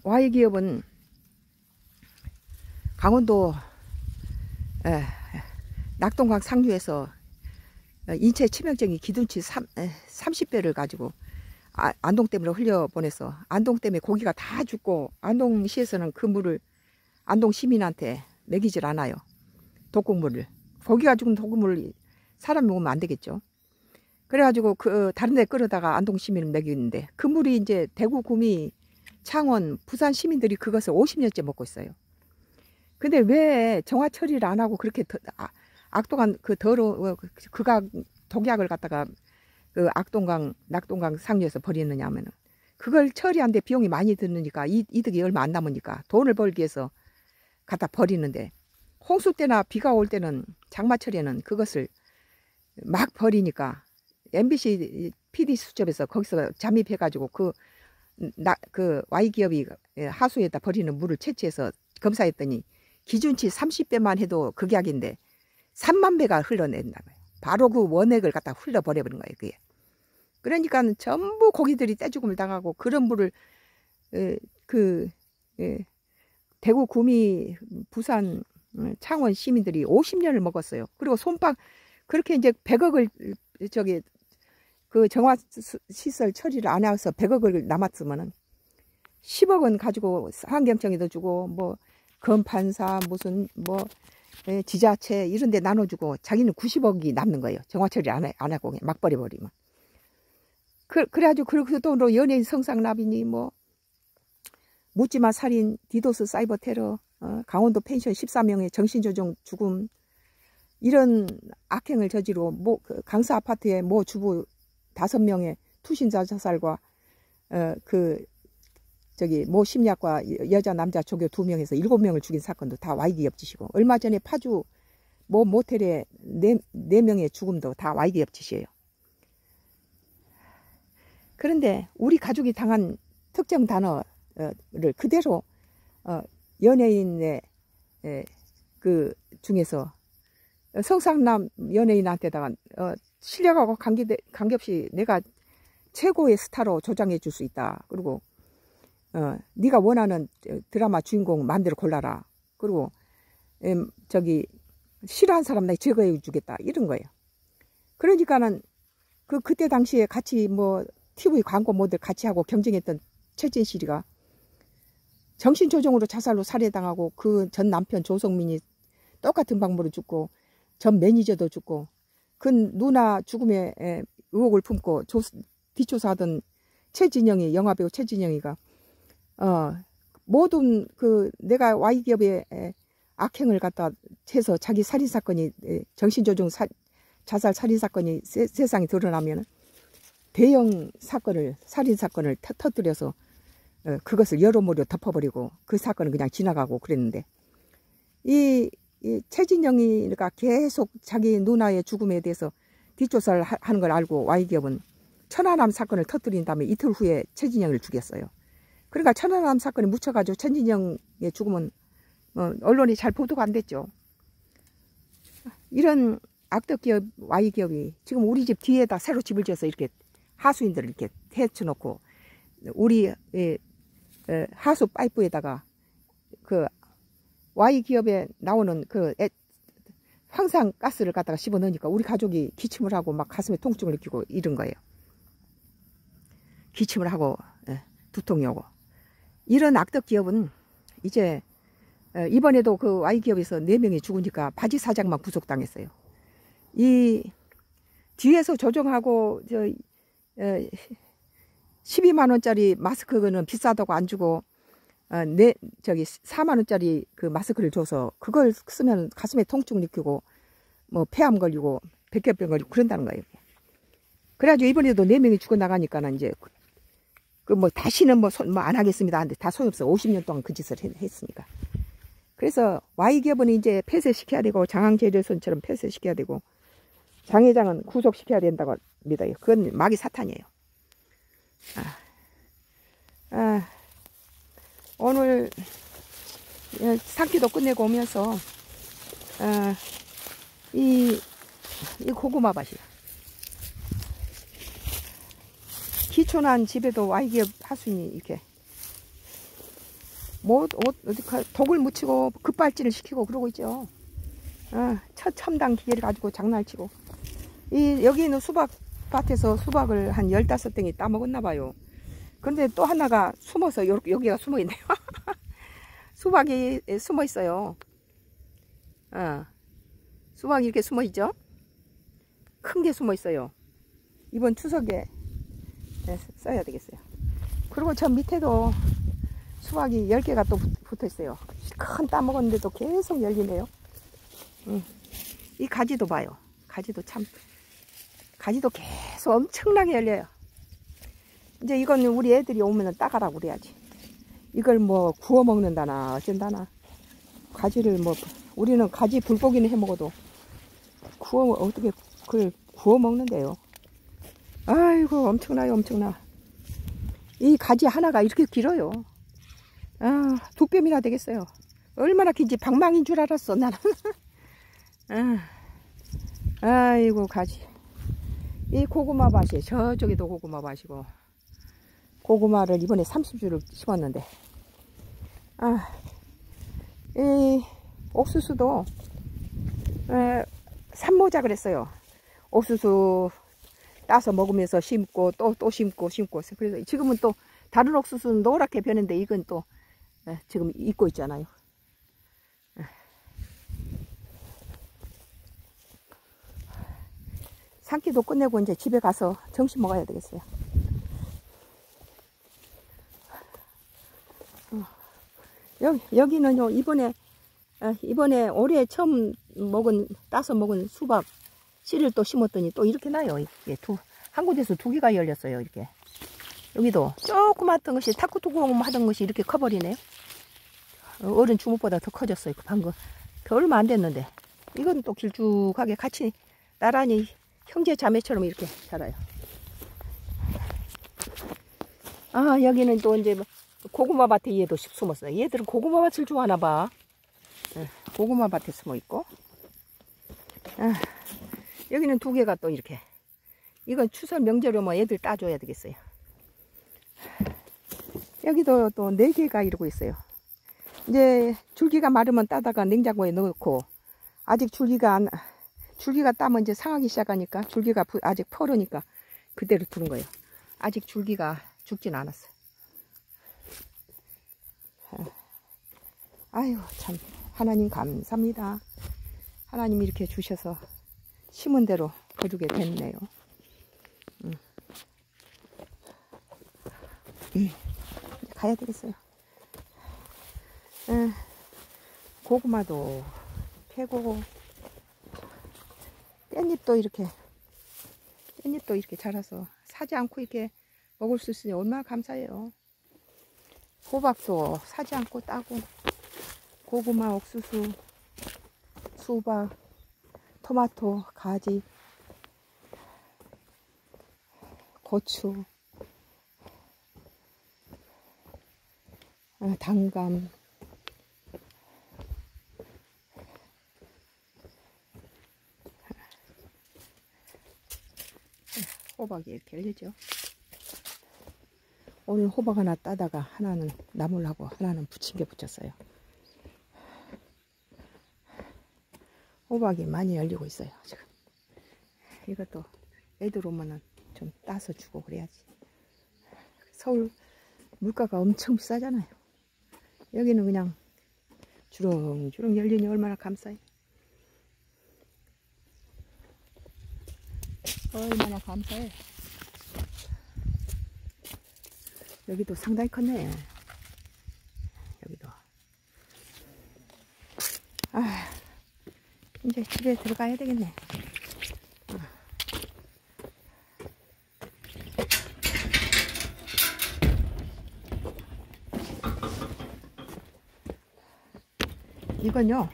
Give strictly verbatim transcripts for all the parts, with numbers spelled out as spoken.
Y기업은 강원도 에, 낙동강 상류에서 인체 치명적인 기둔치 삼십 배를 가지고 아, 안동댐으로 흘려보내서 안동댐에 고기가 다 죽고 안동시에서는 그 물을 안동 시민한테 먹이질 않아요. 독극물을. 고기가 죽은 독극물을 사람이 먹으면 안 되겠죠. 그래가지고 그 다른 데 끌어다가 안동 시민을 먹이는데 그 물이 이제 대구, 구미, 창원, 부산 시민들이 그것을 오십 년째 먹고 있어요. 근데 왜 정화 처리를 안 하고 그렇게 더, 아, 악동한 그 더러 그가 독약을 갖다가 그 악동강, 낙동강 상류에서 버리느냐 하면은 그걸 처리하는데 비용이 많이 드니까 이, 이득이 얼마 안 남으니까 돈을 벌기 위해서 갖다 버리는데 홍수 때나 비가 올 때는 장마철에는 그것을 막 버리니까 엠비씨 피디 수첩에서 거기서 잠입해가지고 그, 나, 그 Y기업이 하수에다 버리는 물을 채취해서 검사했더니 기준치 삼십 배만 해도 극약인데 삼만 배가 흘러낸다고요. 바로 그 원액을 갖다 흘러버려버린 거예요. 그게. 그러니까 전부 고기들이 떼죽음을 당하고 그런 물을 에, 그 에, 대구, 구미, 부산, 창원 시민들이 오십 년을 먹었어요. 그리고 손박 그렇게 이제 백억을 저기 그 정화 시설 처리를 안 해서 백억을 남았으면은 십억은 가지고 환경청에도 주고 뭐 건판사 무슨 뭐 지자체 이런 데 나눠주고 자기는 구십억이 남는 거예요. 정화 처리 안, 해, 안 하고 막 버려버리면. 그, 그래가지고 그 돈으로 연예인 성상납이니 뭐 묻지마 살인, 디도스 사이버 테러, 어, 강원도 펜션 십사 명의 정신조종 죽음 이런 악행을 저지로 뭐 그 강서 아파트에 모 주부 다섯 명의 투신자 자살과 어, 그 저기 모 심리학과 여자 남자 조교 두 명에서 일곱 명을 죽인 사건도 다 Y기업 짓이고 얼마 전에 파주 모 모텔에 네, 네 명의 죽음도 다 Y기업 짓이에요. 그런데 우리 가족이 당한 특정 단어를 그대로 어, 연예인의 에, 그 중에서 성상남 연예인한테다가 어, 실력하고 관계, 관계없이 내가 최고의 스타로 조장해 줄 수 있다. 그리고 어, 네가 원하는 드라마 주인공 마음대로 골라라. 그리고 음, 저기 싫어하는 사람 내가 제거해 주겠다. 이런 거예요. 그러니까는 그 그때 당시에 같이 뭐 티비 광고 모델 같이 하고 경쟁했던 최진실이가 정신조종으로 자살로 살해당하고 그 전 남편 조성민이 똑같은 방법으로 죽고 전 매니저도 죽고 그 누나 죽음에 의혹을 품고 조, 뒷조사하던 최진영이 영화배우 최진영이가 어, 모든 그 내가 Y기업의 악행을 갖다 해서 자기 살인사건이 정신조종 사, 자살 살인사건이 세, 세상에 드러나면 대형 사건을 살인사건을 터, 터뜨려서 어, 그것을 여러모로 덮어버리고 그 사건은 그냥 지나가고 그랬는데 이, 이 최진영이가 계속 자기 누나의 죽음에 대해서 뒷조사를 하, 하는 걸 알고 Y기업은 천안함 사건을 터뜨린 다음에 이틀 후에 최진영을 죽였어요. 그러니까 천안함 사건이 묻혀가지고 최진영의 죽음은 어, 언론이 잘 보도가 안 됐죠. 이런 악덕기업 Y기업이 지금 우리 집 뒤에다 새로 집을 지어서 이렇게 하수인들을 이렇게 해쳐놓고 우리 에, 에, 하수 파이프에다가 그 Y기업에 나오는 그 애, 황산 가스를 갖다가 씹어넣으니까 우리 가족이 기침을 하고 막 가슴에 통증을 느끼고 이런 거예요. 기침을 하고 에, 두통이 오고. 이런 악덕 기업은 이제 에, 이번에도 그 Y기업에서 네 명이 죽으니까 바지 사장만 구속당했어요. 이 뒤에서 조정하고 저 에, 십이만 원짜리 마스크는 비싸다고 안 주고 어, 네, 저기 사만 원짜리 그 마스크를 줘서 그걸 쓰면 가슴에 통증 느끼고 뭐 폐암 걸리고 백혈병 걸리고 그런다는 거예요. 그래가지고 이번에도 네 명이 죽어나가니까는 이제 그 뭐 다시는 뭐 뭐 안 하겠습니다 하는데 다 소용없어. 오십 년 동안 그 짓을 했, 했으니까. 그래서 Y기업은 이제 폐쇄시켜야 되고 장항재료선처럼 폐쇄시켜야 되고 장 회장은 구속시켜야 된다고 합니다. 그건 마귀 사탄이에요. 아, 아, 오늘 상기도 끝내고 오면서 아, 이, 이 고구마 밭이야. 기촌한 집에도 Y기업 하수인이 이렇게 뭐 어디 독을 묻히고 급발진을 시키고 그러고 있죠. 어, 첫 첨단 기계를 가지고 장난치고. 이 여기 있는 수박 밭에서 수박을 한 열다섯 댕이 따먹었나 봐요. 그런데 또 하나가 숨어서 요, 여기가 숨어 있네요. 수박이 숨어 있어요. 어, 수박이 이렇게 숨어 있죠. 큰 게 숨어 있어요. 이번 추석에 써야 되겠어요. 그리고 저 밑에도 수박이 열 개가 또 붙어 있어요. 큰 따먹었는데도 계속 열리네요. 음. 이 가지도 봐요. 가지도 참, 가지도 계속 엄청나게 열려요. 이제 이건 우리 애들이 오면은 따가라고 그래야지. 이걸 뭐 구워 먹는다나 어쩐다나. 가지를 뭐, 우리는 가지 불고기는 해 먹어도 구워, 어떻게 그걸 구워 먹는데요. 아이고, 엄청나요, 엄청나. 이 가지 하나가 이렇게 길어요. 아, 두 뼘이나 되겠어요. 얼마나 긴지 방망이인 줄 알았어, 나는. 아, 아이고, 가지. 이 고구마 밭이, 저쪽에도 고구마 밭이고, 고구마를 이번에 삼십 주를 심었는데, 아, 이 옥수수도, 에, 산모작을 했어요. 옥수수 따서 먹으면서 심고, 또, 또 심고, 심고. 그래서 지금은 또, 다른 옥수수는 노랗게 변했는데, 이건 또, 에, 지금 익고 있잖아요. 산기도 끝내고 이제 집에 가서 점심 먹어야 되겠어요. 어. 여기, 여기는요, 이번에, 이번에 올해 처음 먹은, 따서 먹은 수박 씨를 또 심었더니 또 이렇게 나요. 이게 두, 한 곳에서 두 개가 열렸어요. 이렇게. 여기도 조그맣던 것이 탁구투구공 하던 것이 이렇게 커버리네요. 어른 주먹보다 더 커졌어요. 방금. 얼마 안 됐는데. 이건 또 길쭉하게 같이 나란히 형제 자매처럼 이렇게 자라요. 아, 여기는 또 이제 고구마 밭에 얘도 숨었어요. 얘들은 고구마 밭을 좋아하나 봐. 고구마 밭에 숨어 있고. 아, 여기는 두 개가 또 이렇게. 이건 추석 명절에 뭐 애들 따줘야 되겠어요. 여기도 또 네 개가 이러고 있어요. 이제 줄기가 마르면 따다가 냉장고에 넣고, 아직 줄기가 안, 줄기가 따면 이제 상하기 시작하니까, 줄기가 아직 퍼르니까 그대로 두는 거예요. 아직 줄기가 죽진 않았어요. 아이고, 참. 하나님 감사합니다. 하나님 이렇게 주셔서 심은 대로 거두게 됐네요. 음. 음. 이제 가야 되겠어요. 음. 고구마도 캐고, 깻잎도 이렇게, 깻잎도 이렇게 자라서 사지 않고 이렇게 먹을 수 있으니 얼마나 감사해요. 호박도 사지 않고 따고, 고구마, 옥수수, 수박, 토마토, 가지, 고추, 당감, 호박이 이렇게 열리죠. 오늘 호박 하나 따다가 하나는 나물하고 하나는 부침개 붙였어요. 호박이 많이 열리고 있어요, 지금. 이것도 애들 오면은 좀 따서 주고 그래야지. 서울 물가가 엄청 비싸잖아요. 여기는 그냥 주렁주렁 열리니 얼마나 감사해. 얼마나 감사해. 여기도 상당히 컸네. 여기도. 아, 이제 집에 들어가야 되겠네. 이건요,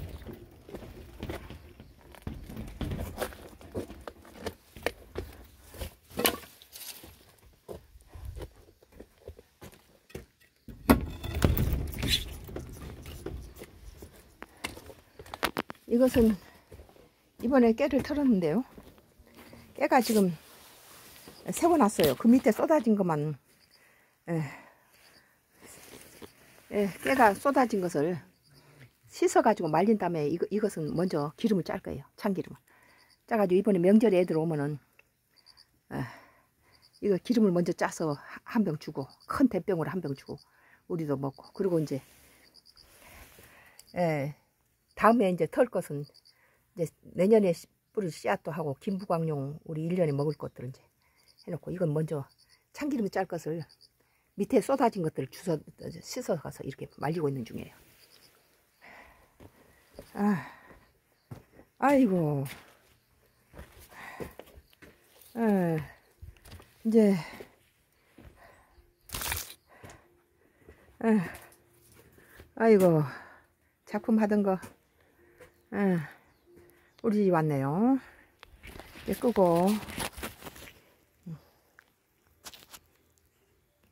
이것은 이번에 깨를 털었는데요. 깨가 지금 세워놨어요. 그 밑에 쏟아진 것만. 에. 예, 깨가 쏟아진 것을 씻어가지고 말린 다음에 이거, 이것은 먼저 기름을 짤 거예요. 참기름을. 짜가지고 이번에 명절에 애들 오면은 아, 이거 기름을 먼저 짜서 한 병 주고 큰 대병으로 한 병 주고 우리도 먹고 그리고 이제 예, 다음에 이제 털 것은 이제 내년에 뿌릴 씨앗도 하고 김부광용 우리 일 년에 먹을 것들 이제 해놓고 이건 먼저 참기름을 짤 것을 밑에 쏟아진 것들을 주워 씻어 가서 이렇게 말리고 있는 중이에요. 아, 아이고, 아, 이제, 아, 아이고, 작품 하던 거, 아, 우리 집 왔네요. 이제 끄고.